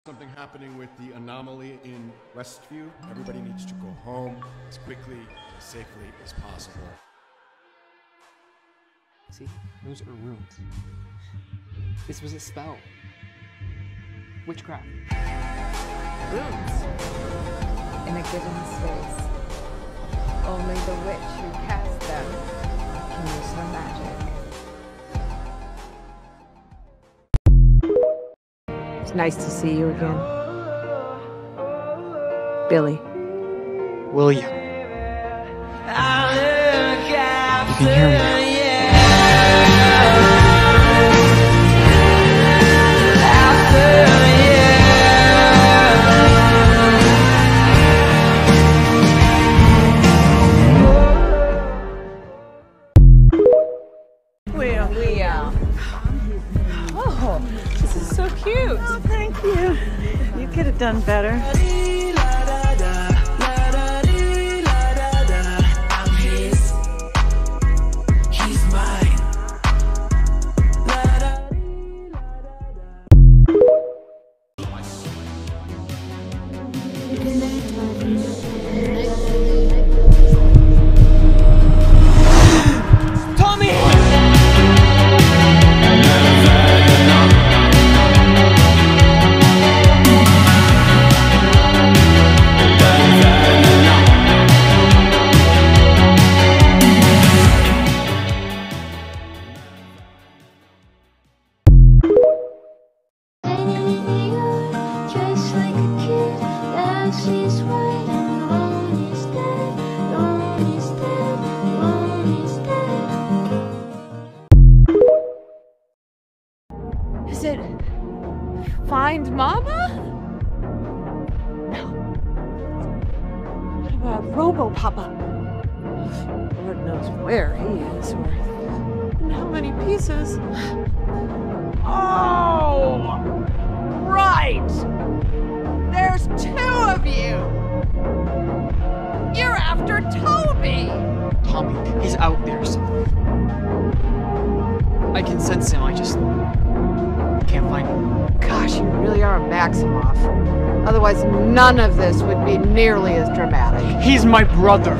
Something happening with the anomaly in Westview. Everybody needs to go home as quickly and as safely as possible. See, those are runes. This was a spell. Witchcraft. Runes. In a given space. Only the witch who cast them can use her magic. It's nice to see you again. Billy. William. You can hear me now. Leo. Oh, this is so cute. Oh, thank you. You could have done better. I'm his. He's mine. Tommy! Just like a kid, now she's waiting. Lonely's dead, lonely's dead, lonely's dead. Is it Find Mama? No. What about Robo Papa? Lord knows where he is, or in how many pieces. Oh! Right! There's two of you! You're after Toby! Tommy, he's out there somewhere. I can sense him, I just can't find him. Gosh, you really are a Maximoff. Otherwise, none of this would be nearly as dramatic. He's my brother.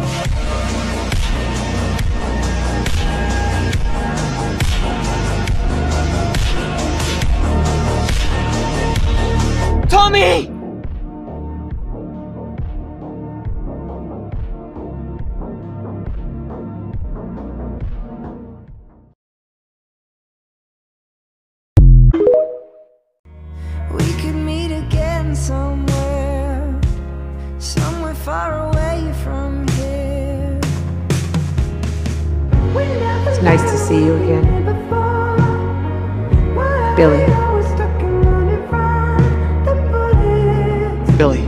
Tommy! We could meet again somewhere far away from here. It's nice to see you again, Billy. Billy.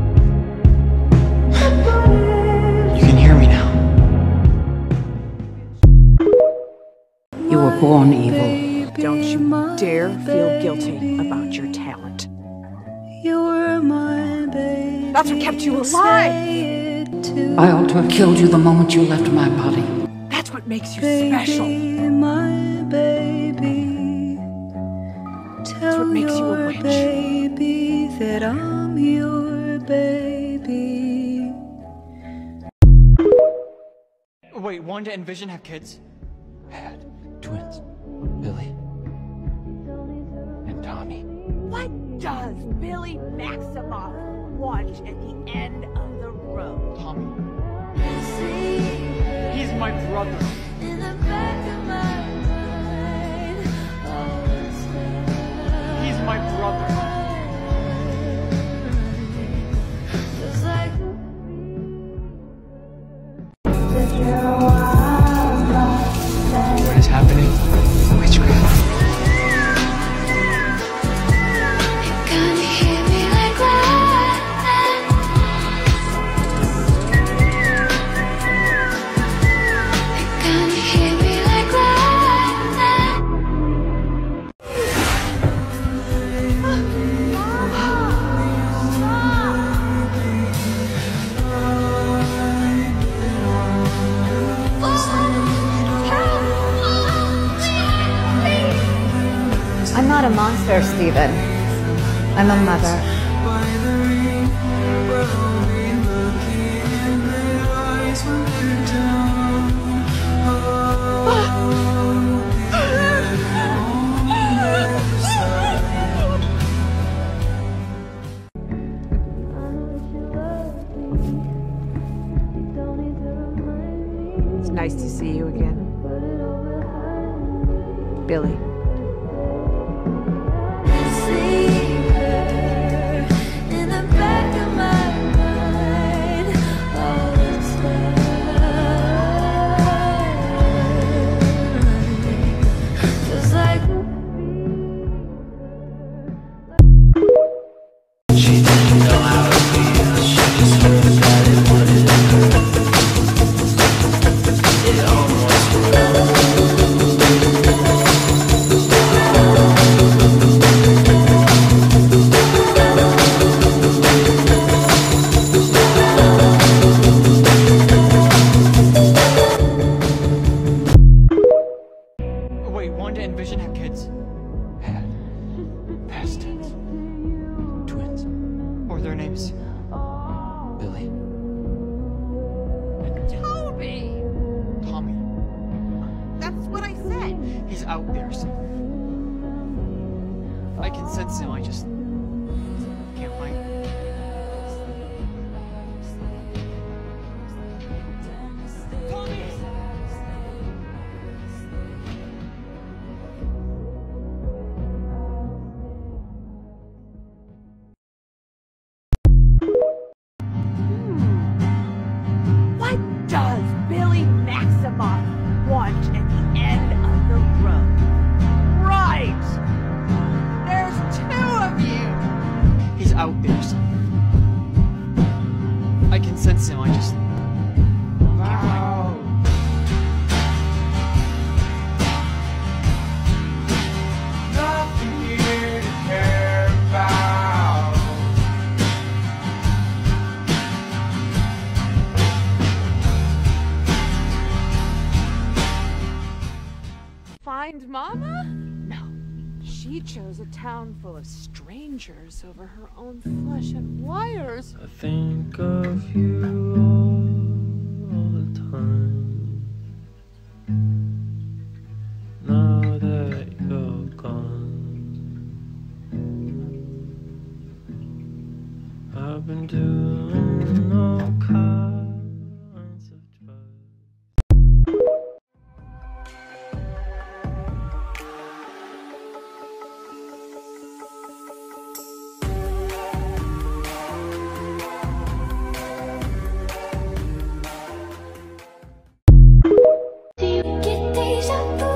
You can hear me now. You were born evil. Don't you dare feel guilty about your talent. You were my baby. That's what kept you alive. I ought to have killed you the moment you left my body. That's what makes you special. My baby. That's what makes you a witch. Baby that I'm your baby. Wait, Wanda and Vision have kids? Had twins. Billy and Tommy. What does Billy Maximoff want at the end of the road? Tommy. He's my brother. In the back of my mind, He's my brother. just like What is happening? Witchcraft. can you hear me like that? Can you hear me like that? I'm not a monster, Steven. I'm a mother. It's nice to see you again. Billy. In the back of my mind all the time. Feels like She didn't know how to feel. She just heard that it wanted her. It almost broke. Wait, Wanda and Vision have kids? Had. Past tense. Twins. Or their names? Billy. Toby! Tommy. That's what I said. He's out there somewhere. I can sense him, I just can't find him. Tommy! What does Billy Maximoff want at the end of the road? Right! There's two of you! He's out there somewhere. I can sense him, I just can't find him. Nothing here to care about. Find Mama? No. She chose a town full of strangers over her own flesh and wires. I think of you all the time. Now that you're gone, I've been doing all kinds of drugs. do you get deja vu?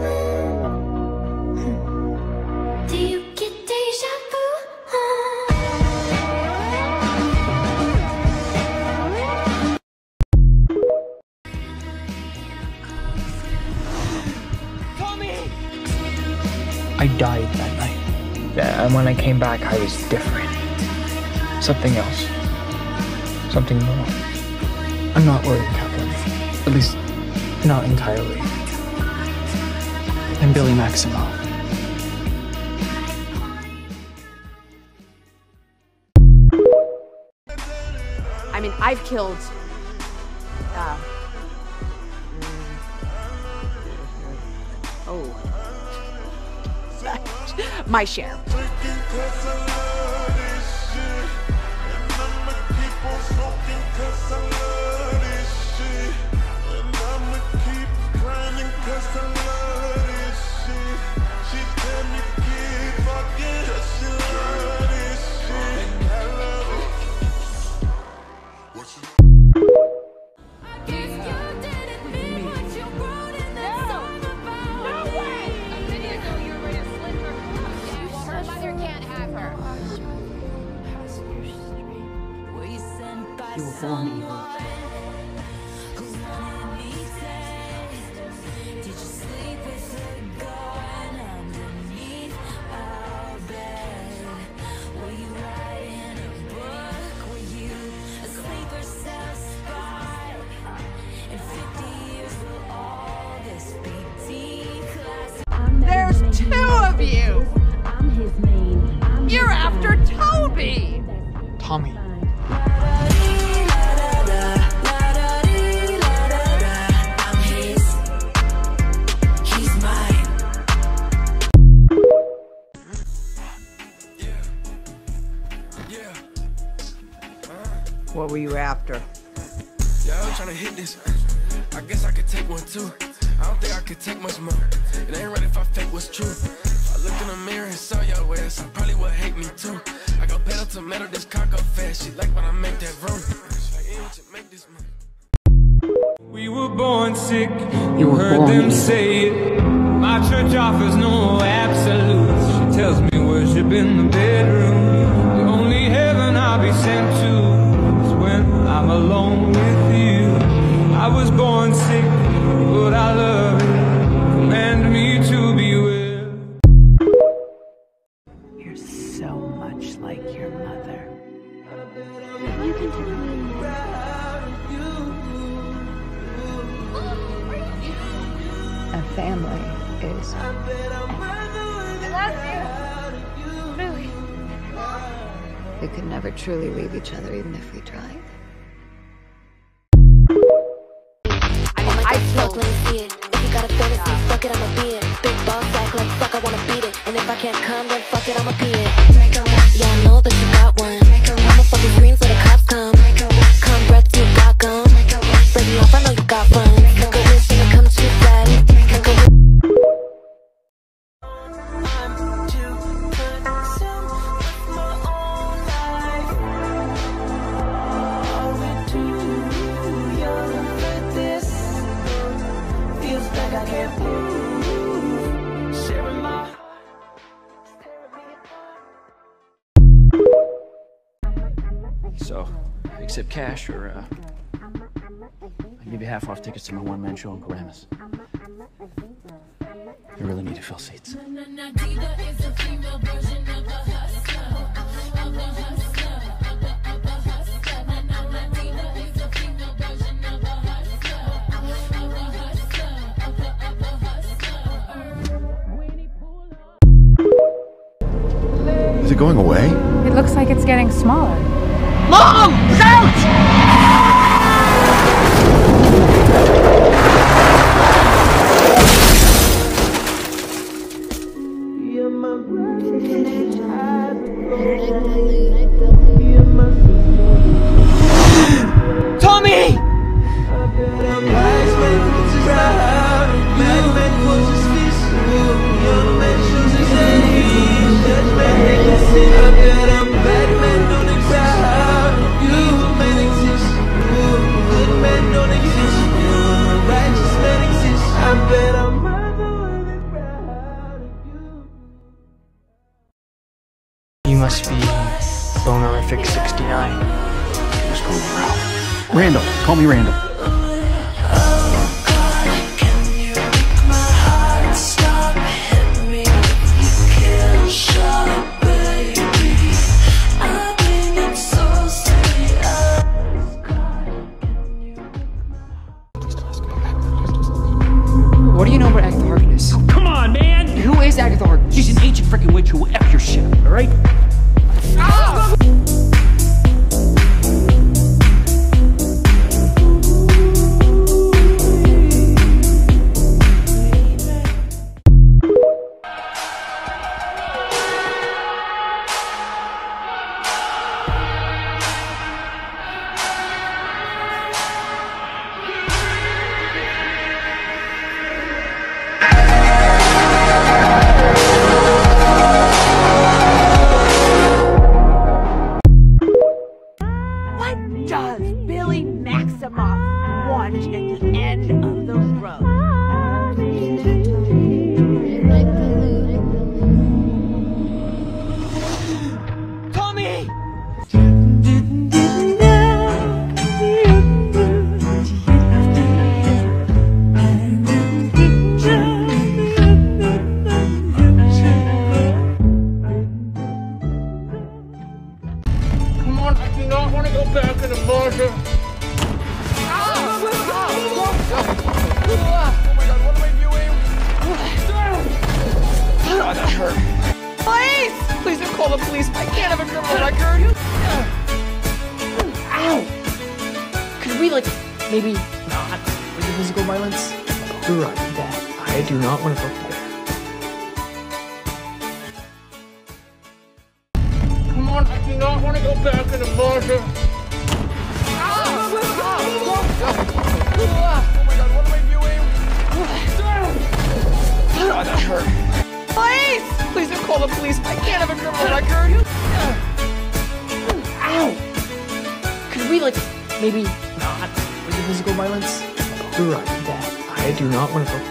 Do you get deja vu? I died that night. And when I came back, I was different. Something else. Something more. I'm not worried, Captain. At least, not entirely. I'm Billy Maximoff. I mean, I've killed. My share. You were born evil. There's two of you! You're after Tommy. I'm his, he's mine. What were you after? Yeah, I was trying to hit this. I guess I could take one too. I don't think I could take much more. It ain't right if I fake what's true. If I looked in the mirror and saw your ass, I probably would hate me too. I go pedal to metal, this cock up fast. She like when I make that room. We were born sick, You were heard born them evil. say it. My church offers no absolutes. She tells me worship in the bedroom. The only heaven I'll be sent to is when I'm alone with you. I was born sick, but I love it. Command me to be well. You're so much like your mother. You can tell me. A family is. I love you. Really. We could never truly leave each other, even if we tried. I fuck, let me see it. If you got a fantasy, fuck it, I'ma be it. Big boss act like fuck, I wanna beat it. And if I can't come, then fuck it, I'ma pee it. Yeah, I know that you got one. I'ma fucking screams so the cops come. Come breath, you got gum. Break me off, I know you got fun. Look at this, and it comes too fast. Look at So, accept cash or, I'll give you half off tickets to my one-man show in Paramus. I really need to fill seats. Is it going away? It looks like it's getting smaller. Mom! Out! Tommy! You must be Bonerific 69. Just call me Ralph. Randall. Call me Randall. What do you know about Agatha Harkness? Oh, come on, man! Who is Agatha Harkness? She's an ancient freaking witch who will F your shit up, alright? Ah! Does Billy Maximoff watch at the end of the road? Tommy! Come on, I do not want to go back in the closet. God, that hurt. Police! Please don't call the police. I can't have a criminal record. Could we, like, maybe not with the physical violence? You're right, Dad. I do not want to go there. Come on, I do not want to go back in the closet. God, that hurt. Police! Please don't call the police. I can't have a criminal record. Ow! Could we, like, maybe not with the physical violence? You're right, Dad. I do not want to go there.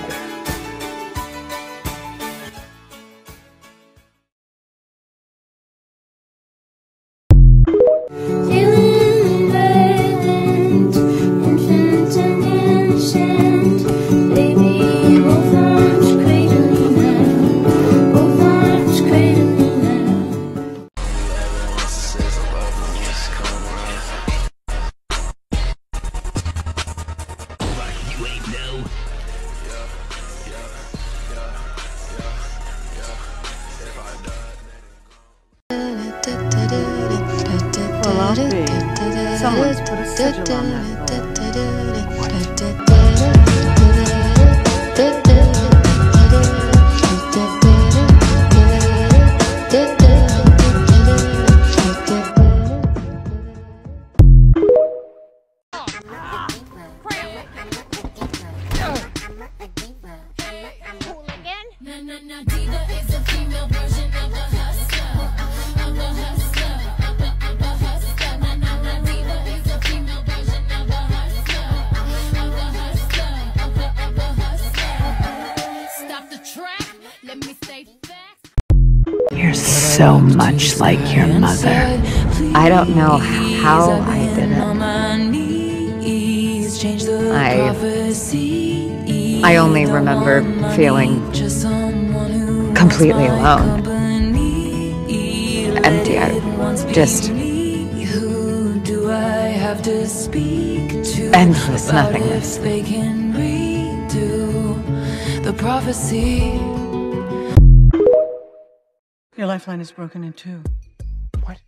Well, I'll be. Someone's put a sigil on that You're so much like your mother. I don't know how I did it. I only remember feeling completely alone. Empty. I just endless nothingness. Your lifeline is broken in two. What?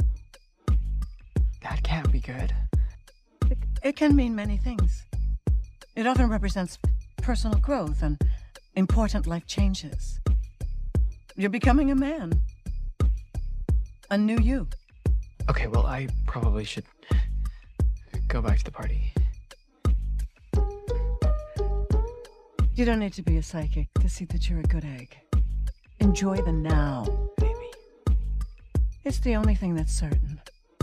That can't be good. It can mean many things. It often represents personal growth and important life changes. You're becoming a man. A new you. Okay, well, I probably should go back to the party. You don't need to be a psychic to see that you're a good egg. Enjoy the now. Maybe. It's the only thing that's certain.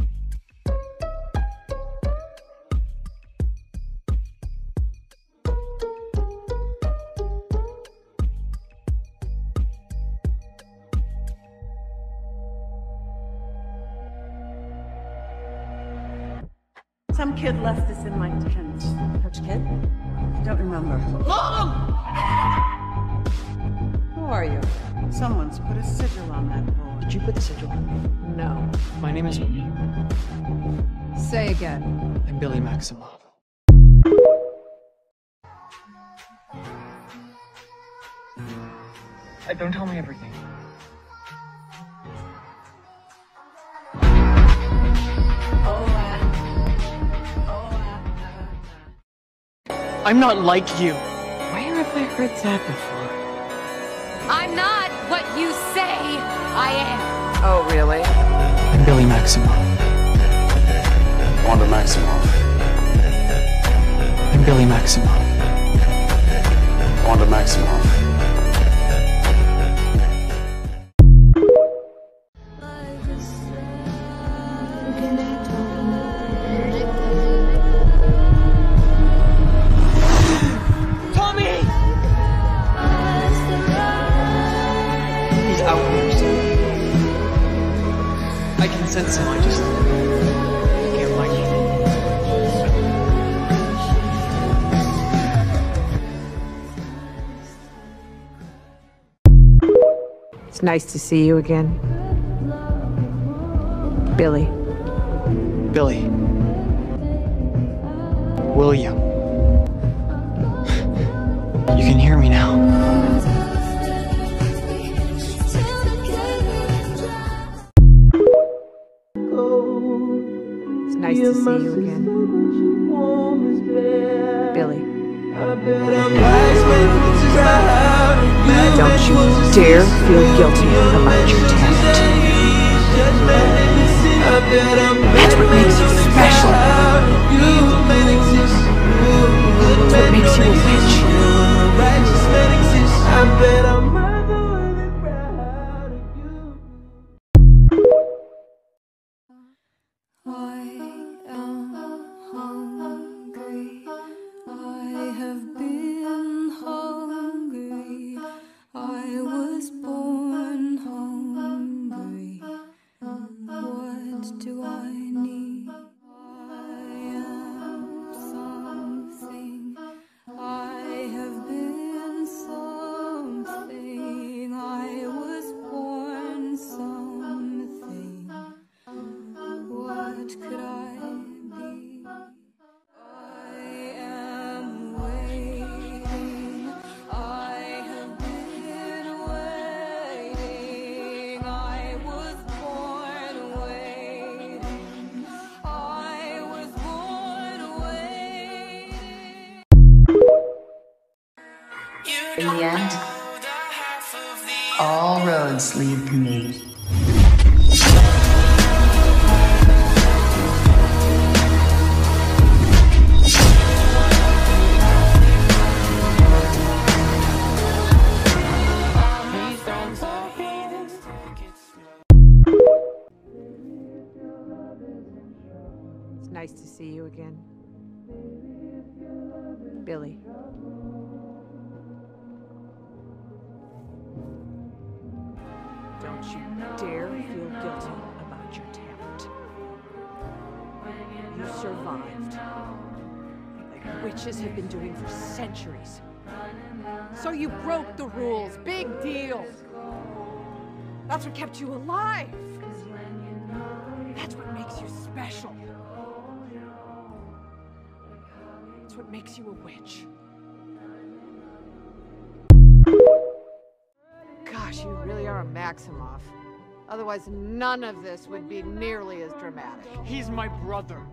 Some kid left this in my tent. Which kid? Don't remember. Mom! Who are you? Someone's put a sigil on that board. Did you put the sigil on? No. My name is... Say again. I'm Billy Maximoff. Don't tell me everything. I'm not like you. Where have I heard that before? I'm not what you say I am. Oh, really? I'm Billy Maximoff. Wanda Maximoff. I'm Billy Maximoff. Wanda Maximoff. I can sense him, I just can't like it. It's nice to see you again. Billy. Billy. William. You can hear me now. Nice to see you again. Billy. Don't you dare feel guilty about your talent. That's what makes you special. That's what makes you a witch. In the end, all roads lead to me. It's nice to see you again. Billy. Don't you dare feel guilty about your talent. You survived. Like witches have been doing for centuries. So you broke the rules. Big deal. That's what kept you alive. That's what makes you special. That's what makes you a witch. Gosh, you really are a Maximoff. Otherwise, none of this would be nearly as dramatic. He's my brother.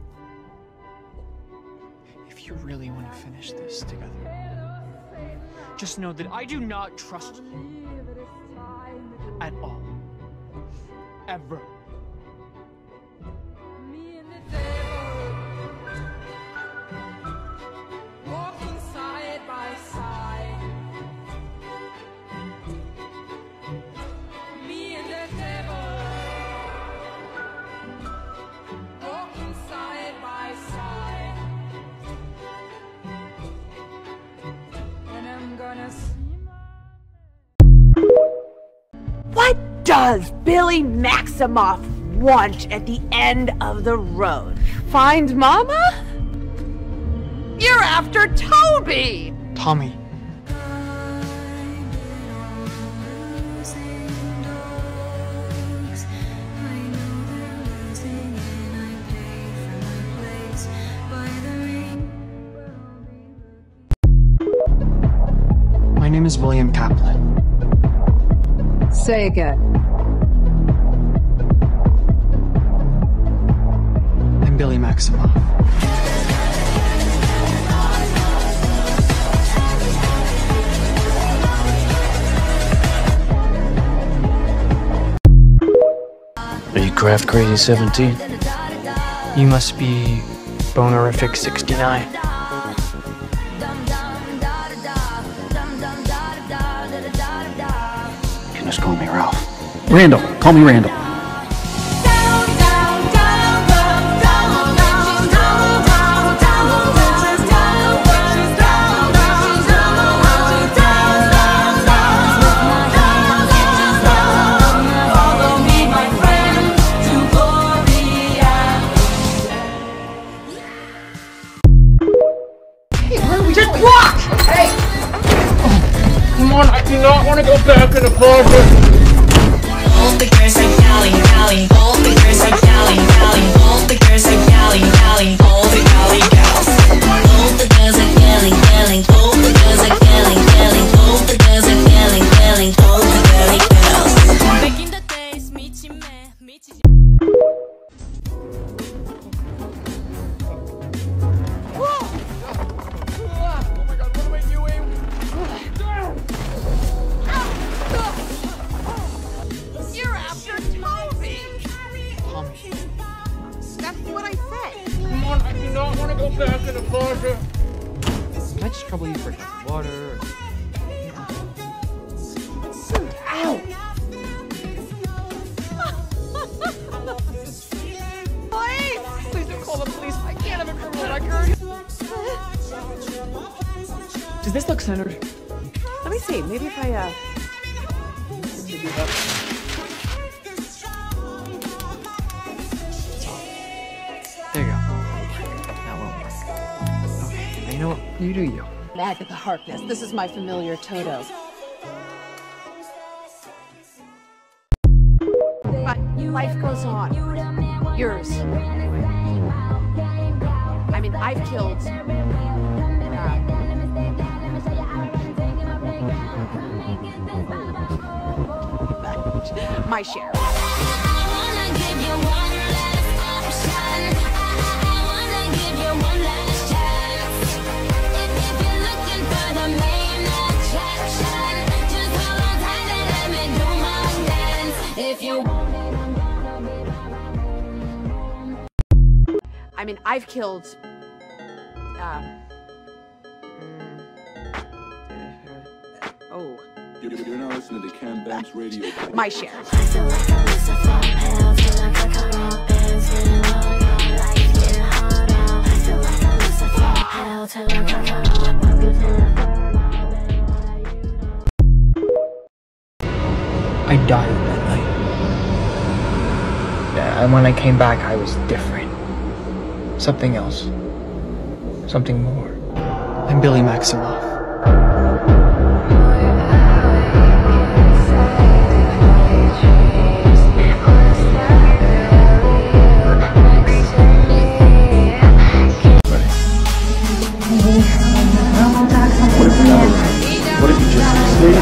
If you really want to finish this together, just know that I do not trust you at all. Ever. What does Billy Maximoff want at the end of the road? Find Mama? You're after Toby! Tommy. My name is William Kaplan. Say again. I'm Billy Maximoff. Are you Craft Crazy 17? You must be Bonerific 69. You can just call me Ralph. Randall. Call me Randall. Just walk! Hey! Oh, come on, I do not want to go back in the closet. Tommy. That's what I said. Come on, I do not want to go back in the closet. Can I just trouble you for a glass of water? Or... Ow! Please! Please don't call the police. I can't have a criminal record. Does this look centered? Let me see. Maybe if I, There you go. That won't work. Okay, you know what? You do you. Agatha Harkness. This is my familiar Toto. But life goes on. Yours. Anyway. I mean, I've killed... my share. I mean, I've killed... oh. You're now listening to Cam Banks Radio. My share. I died that night. And when I came back, I was different. Something else. Something more. I'm Billy Maximoff. What if you just stay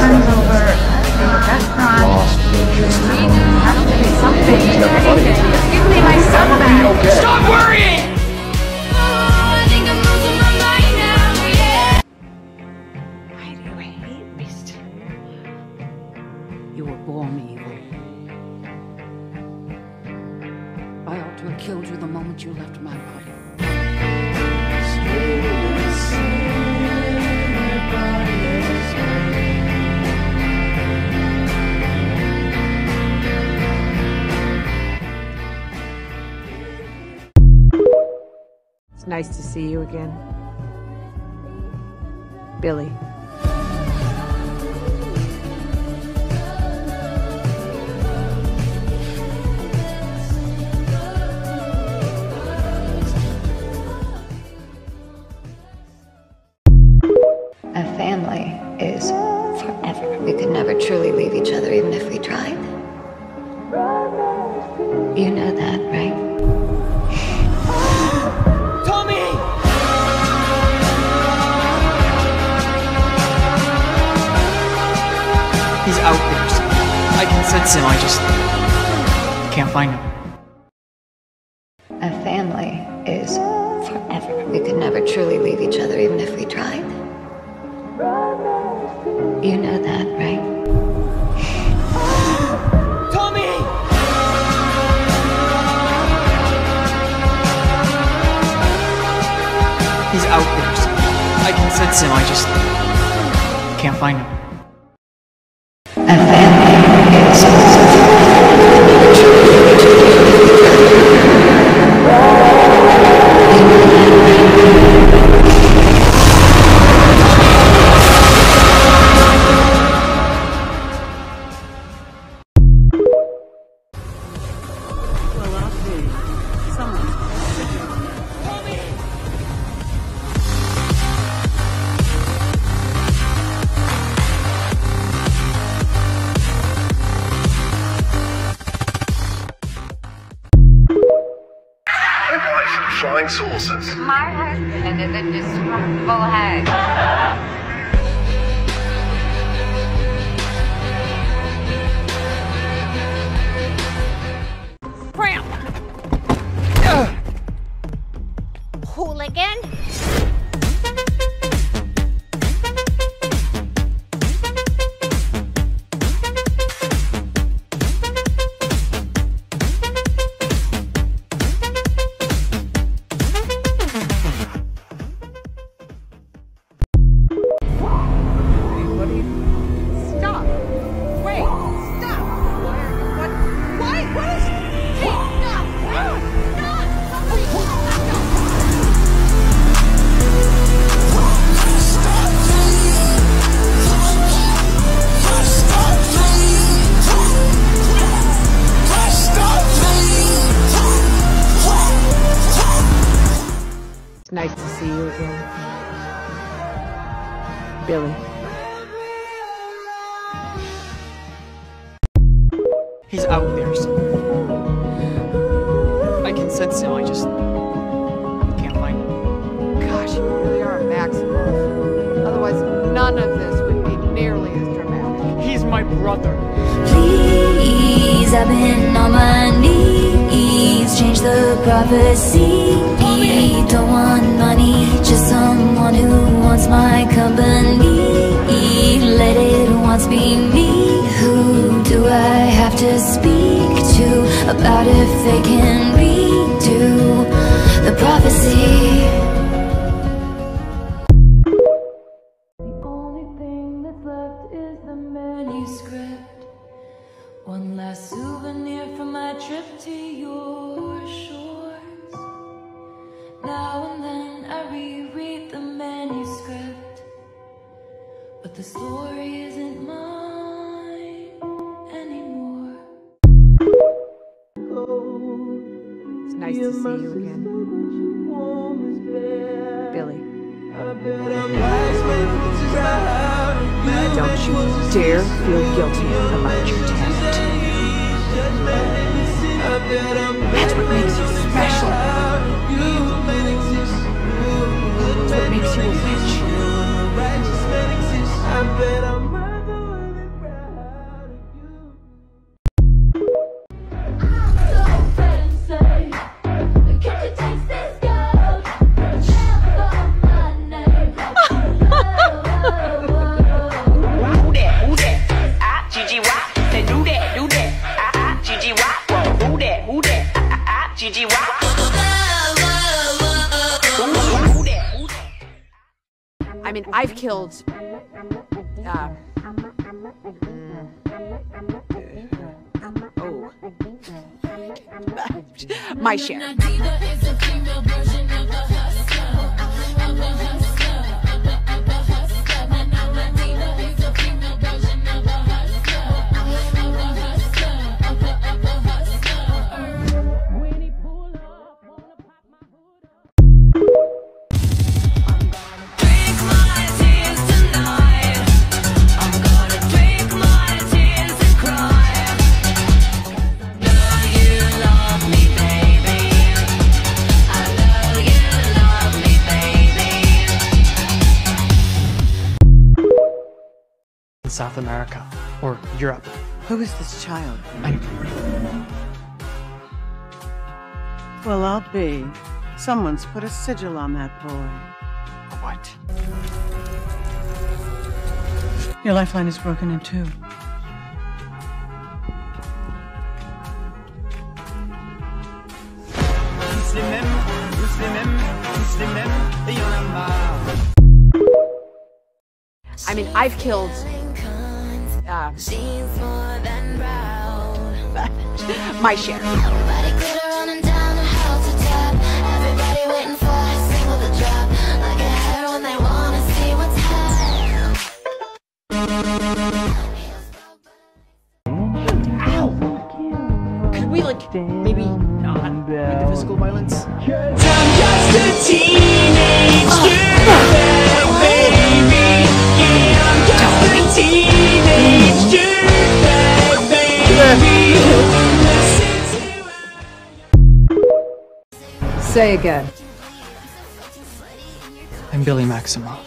lost interest? Give me my son back! Okay. Stop worrying! Why do you hate me still? You were born evil. I ought to have killed you the moment you left my body. It's nice to see you again. Billy. A family is forever. We could never truly leave each other, even if we tried. You know that, right? Tommy! He's out there somewhere. I can sense him, I just can't find him. A family is forever. We could never truly leave each other, even if we tried. You know that, right? Tommy! He's out there somewhere. I can sense him, I just can't find him. A family is Well, I'll see. Someone's Flying saucers. My husband is a disrespectful hag. Cramp! Hooligan? It's nice to see you again. Billy. He's out there somewhere. I can sense him, I just can't find him. Gosh, you really are a Maximoff. Otherwise, none of this would be nearly as dramatic. He's my brother. Please, I've been on my knees. Change the prophecy. Don't want money, just someone who wants my company. Let it once be me. Who do I have to speak to about if they can redo the prophecy? The only thing that's left is the manuscript. One last souvenir from my trip to your shores. Now and then I reread the manuscript, but the story isn't mine anymore. It's nice to see you again. Billy. Don't you dare feel guilty about your talent. That's what makes you special. That's what makes you a witch. I mean, I've killed, my share. South America or Europe. Who is this child? I... Well, I'll be. Someone's put a sigil on that boy. What? Your lifeline is broken in two. I mean, I've killed, my share. Could we, like, maybe not with the physical violence? I'm just a teenage dirtbag, baby. Yeah, I'm just a teenage dirtbag, baby. Say again. I'm Billy Maximoff.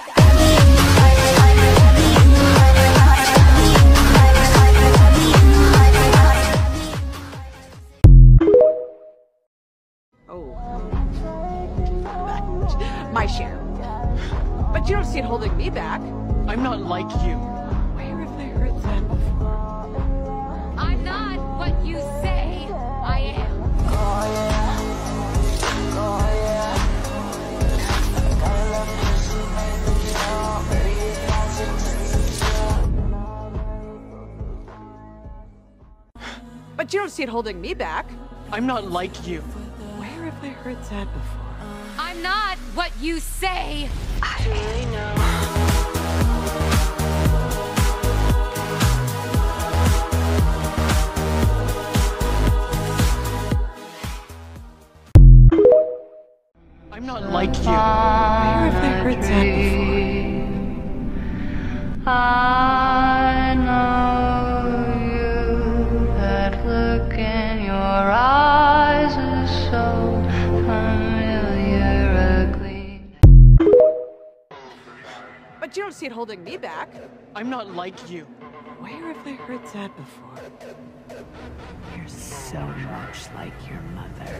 My share. But you don't see it holding me back. I'm not like you. Where have they heard that before? I'm not what you say I am. But you don't see it holding me back. I'm not like you. Where have they heard that before? I'm not what you say I am. I'm not like you. Where have they heard that before? I know you. That look in your eyes is so familiar, ugly. But you don't see it holding me back. I'm not like you. Where have they heard that before? You're so much like your mother.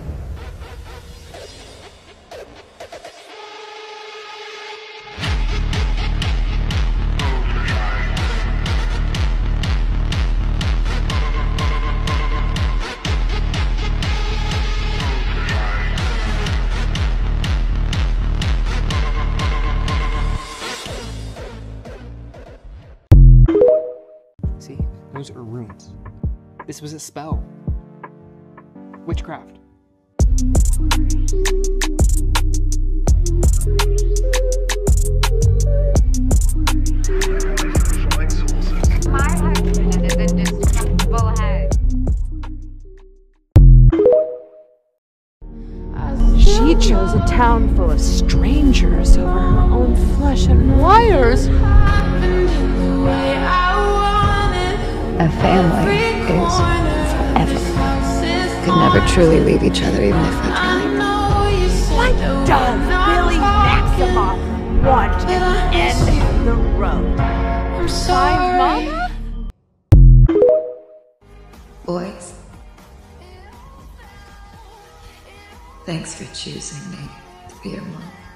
See? Those are runes. This was a spell. Witchcraft. My husband is a destructible head. She chose a town full of strangers over her own flesh and wires. A family is forever. Could never truly leave each other even if we tried. What does Billy Maximoff want at the end of the road? Find Mama? Boys, thanks for choosing me to be your mom.